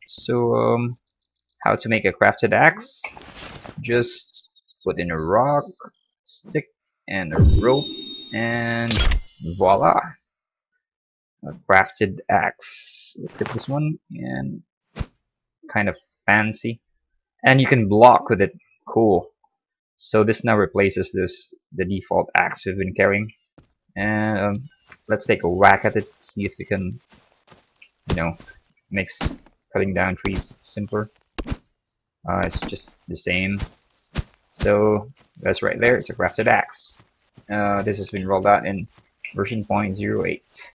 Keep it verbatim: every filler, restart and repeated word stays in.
So um, how to make a crafted axe? Just put in a rock, stick, and a rope, and voila! A crafted axe. Look at this one, and kind of fancy. And you can block with it. Cool. So this now replaces this the default axe we've been carrying. And um, let's take a whack at it, see if we can, you know, makes cutting down trees simpler. Uh, it's just the same. So that's right there. It's a crafted axe. Uh, this has been rolled out in version zero point zero eight.